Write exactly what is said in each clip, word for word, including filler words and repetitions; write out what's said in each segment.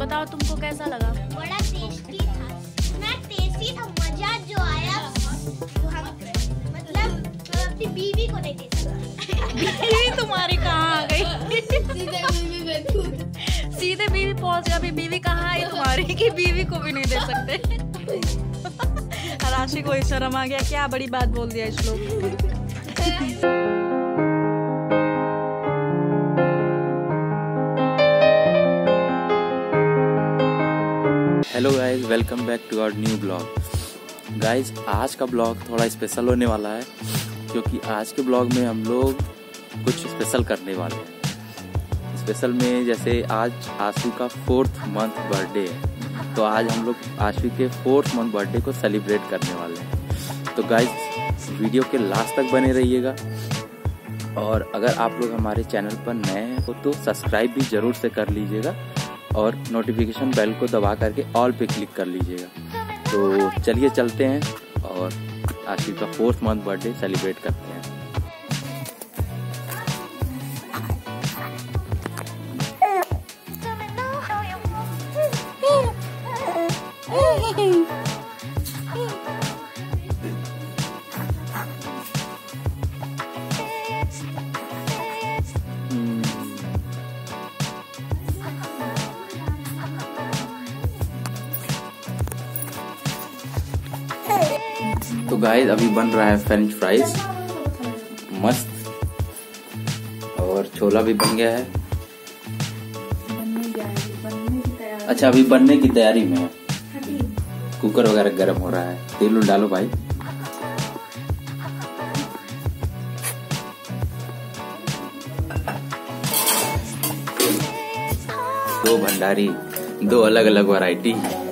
बताओ तुमको कैसा लगा? बड़ा टेस्टी था, इतना टेस्टी था, मजा जो आया तो हम मतलब अपनी बीवी को नहीं दे सकते। बीवी तुम्हारी कहाँ आ गई? सीधे बीवी पहुंच गया। अभी बीवी कहाँ है तुम्हारी कि बीवी को भी नहीं दे सकते? राशि को शर्म आ गया, क्या बड़ी बात बोल दिया इस लोग। Hello guys, welcome back to our new blog. Guys आज का ब्लॉग थोड़ा स्पेशल होने वाला है क्योंकि आज के ब्लॉग में हम लोग कुछ स्पेशल करने वाले हैं। स्पेशल में जैसे आज आशु का फोर्थ मंथ बर्थडे है, तो आज हम लोग आशु के फोर्थ मंथ बर्थडे को सेलिब्रेट करने वाले हैं। तो गाइज वीडियो के लास्ट तक बने रहिएगा, और अगर आप लोग हमारे चैनल पर नए हो तो सब्सक्राइब भी जरूर से कर लीजिएगा और नोटिफिकेशन बेल को दबा करके ऑल पे क्लिक कर लीजिएगा। तो चलिए चलते हैं और आशु का फोर्थ मंथ बर्थडे सेलिब्रेट करते हैं। तो गाइस अभी बन रहा है फ्रेंच फ्राइज मस्त, और छोला भी बन गया है। अच्छा अभी बनने की तैयारी में है, कुकर वगैरह गर्म हो रहा है। तेल डालो भाई। दो भंडारी, दो अलग अलग वैरायटी।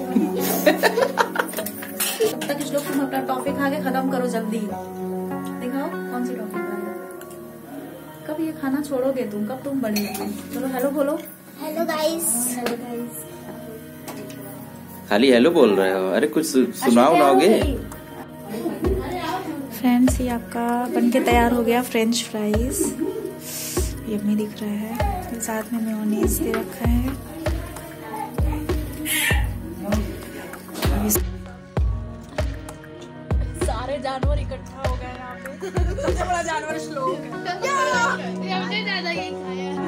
तुम अपना टॉफी खा के खत्म करो जल्दी। दिखाओ कौन सी टॉफी खा रहे? कब ये खाना छोड़ोगे तुम? कब तुम बड़े हो? चलो हेलो बोलो। Hello guys. Hello guys. खाली हेलो बोल रहे हो? अरे कुछ सुनाओ नाओगे? फ्रेंड्स ये आपका बनके तैयार हो गया फ्रेंच फ्राइज। यम्मी दिख रहा है, साथ में मेयोनीज दे रखा है। सारे जानवर इकट्ठा हो गए यहाँ पे। सबसे बड़ा जानवर श्लोक है। हमने ज्यादा ये खाया है।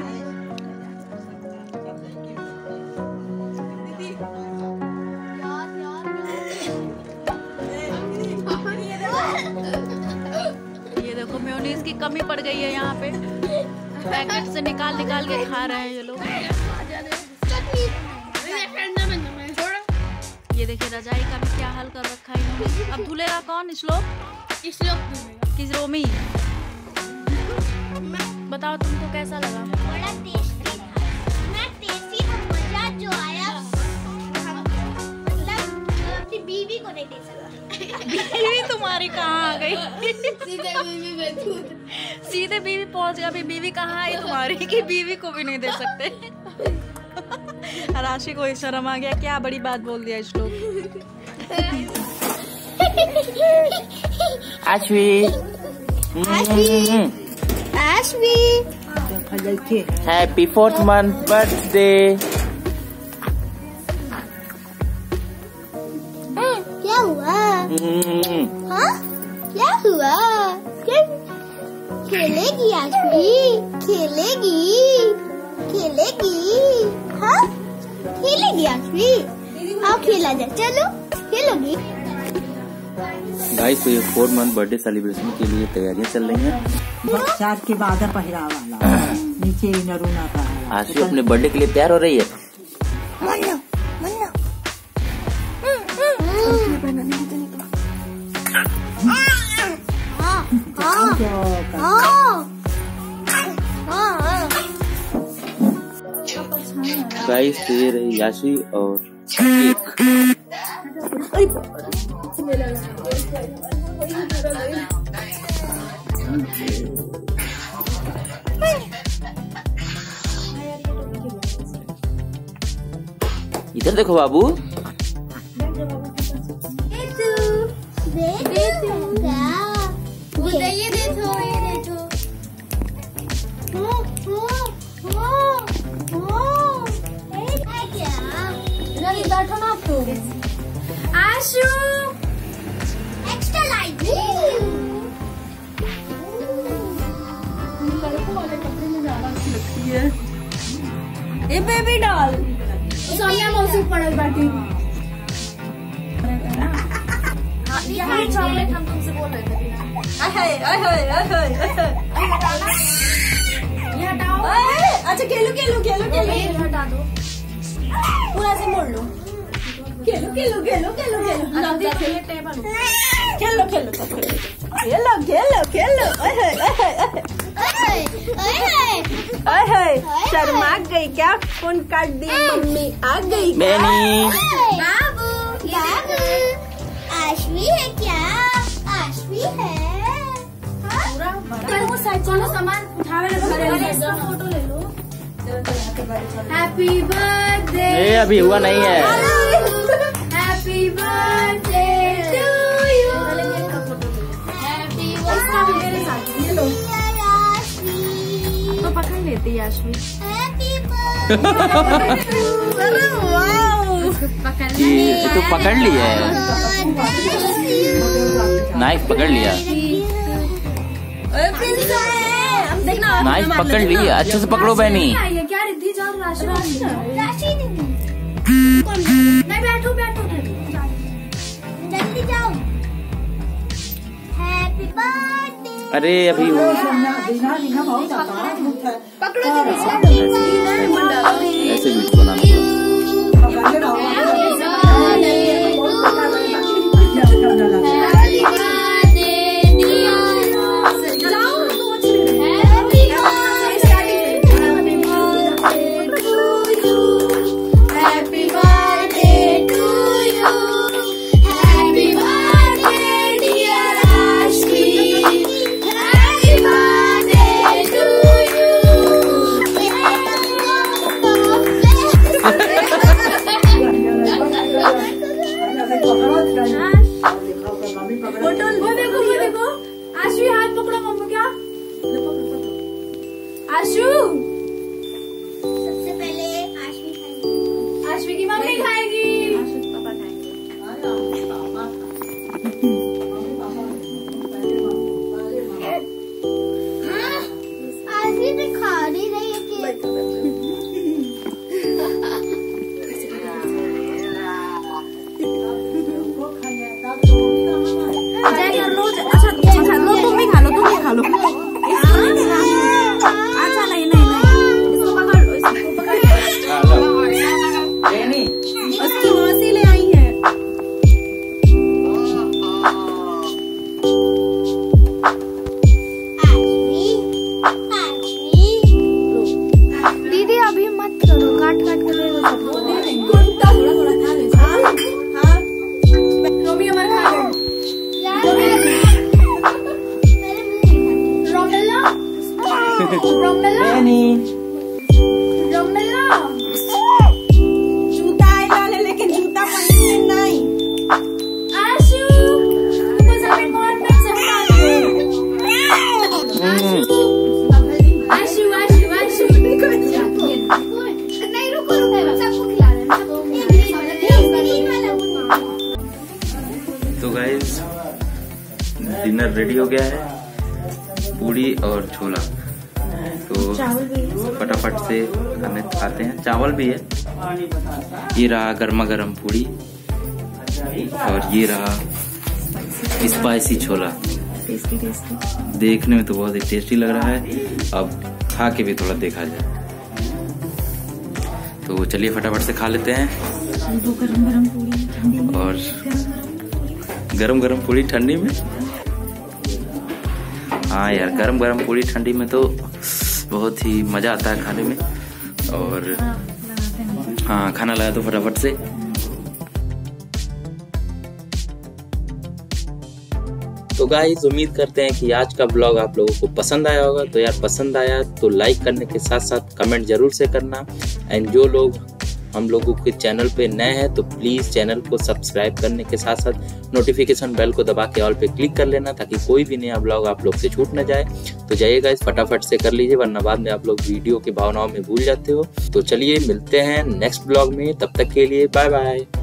ये देखो मेयोनीज की कमी पड़ गई है यहाँ पे, पैकेट से निकाल निकाल के खा रहे हैं ये लोग। ये देखिए रजाई का भी क्या हाल कर रखा है इन्होंने। अब धुलेगा कौन? श्लोक किस रोमी? बताओ तुमको कैसा लगा? बड़ा टेस्टी था, इतना टेस्टी था, मजा जो आया हम मतलब अपनी बीवी को नहीं दे सकते। बीवी तुम्हारी कहाँ आ गई? सीधे बीवी सीधे बीवी पहुंच गया। अभी बीवी कहाँ है तुम्हारी कि बीवी को भी नहीं दे सकते? राशि को शर्म आ गया, क्या बड़ी बात बोल दिया इस लोग। Ashvi Ashvi happy fourth month birthday. क्या हुआ? हाँ क्या हुआ? खेलेगी आशवी? खेलेगी खेलेगी हाँ खेलेगी आशवी? आओ खेला जाए, चलो खेलोगी। गाइस तो ये फोर मंथ बर्थडे सेलिब्रेशन के लिए तैयारियां चल रही हैं। चार के बाद पहरावा वाला नीचे नरूना का। आशु अपने बर्थडे के लिए तैयार हो रही है। मन्नो मन्नो गाइस तो ये रही याशी और केक। इधर देखो बाबू। ये देखो ये देखो। ओ ओ ओ ओ क्या? जल्दी बैठो ना अब तुम। Ashu extra light. वाले कपड़े में ज्यादा अच्छी लगती है। ए बेबी डॉल सोनिया मौसी पड़े बैठी। यहाँ चॉकलेट हम तुमसे बोल रहे थे। अहे अहे अहे अहे ये हटाओ। अच्छा खेलो खेलो खेलो खेलो हटा दो। पूरा से मोड़ लो। खेलो खेलो खेलो खेलो खेलो जल्दी खेलो टेबल खेलो खेलो खेलो खेलो खेलो अहे अहे अहे शर्मा गई क्या? फोन काट दी मम्मी आ गई। बेनी बाबू बाबू आशवी है क्या? आशवी है। चलो सामान उठावे ले फोटो ले लो। Happy birthday. ये अभी हुआ नहीं है। Happy birthday to you. Happy birthday. ये लो तो पकड़ लेती है आशवी। Happy birthday. अरे वाओ ये तो पकड़ लिया है, नाइफ पकड़ लिया, नाइफ पकड़ लिया। अच्छे से पकड़ो बहनी। क्या रिद्धि जाओ राशि राशि नहीं बैठो बैठो जल्दी जाओ। Happy birthday. अरे अभी वो पकड़ो ऐसे भी बनाना आशु। सबसे पहले आशवी खाएगी। आशवी की मम्मी खाएगी। पापा खाएंगे। आशवी भी खा नहीं रही है कि अच्छा अच्छा लो तुम भी खा लो तुम भी खा लो। अच्छा नहीं नहीं नहीं इसको पकड़ इसको पकड़। उसकी मौसी ले आई है। आशवी आशवी दीदी अभी मत करो, काट काट के दे दो सबको। थोड़ा थोड़ा खा ले। हाँ रोमी अमर खा लो। रोमेला रोमेला रोमेला जूता आएगा ले, लेकिन जूता पहनने नहीं। आशु तुमको जमीन बहुत में चढ़ा दो। आशु आशु आशु नहीं रुको रुको सबको खिला रहे हैं। तो गाइस डिनर रेडी हो गया है, पूड़ी और छोला। तो फटाफट से खाने खाते हैं। चावल भी है। ये रहा गर्मा गर्म पूड़ी और ये रहा स्पाइसी छोला। टेस्टी टेस्टी देखने में तो बहुत ही टेस्टी लग रहा है। अब खा के भी थोड़ा देखा जाए। तो चलिए फटाफट से खा लेते हैं। गरम गरम पूरी ठंडी में। और गरम गरम पूड़ी ठंडी में। हाँ यार गरम गरम पूड़ी ठंडी में तो बहुत ही मजा आता है खाने में। और हाँ खाना लगा तो फटाफट से। तो गाइस उम्मीद करते हैं कि आज का ब्लॉग आप लोगों को पसंद आया होगा। तो यार पसंद आया तो लाइक करने के साथ साथ कमेंट जरूर से करना। एंड जो लोग हम लोगों के चैनल पे नए हैं तो प्लीज़ चैनल को सब्सक्राइब करने के साथ साथ नोटिफिकेशन बेल को दबा के ऑल पे क्लिक कर लेना, ताकि कोई भी नया ब्लॉग आप लोग से छूट न जाए। तो जाइए गाइस, फटाफट से कर लीजिए, वरना बाद में आप लोग वीडियो की भावनाओं में भूल जाते हो। तो चलिए मिलते हैं नेक्स्ट ब्लॉग में, तब तक के लिए बाय बाय।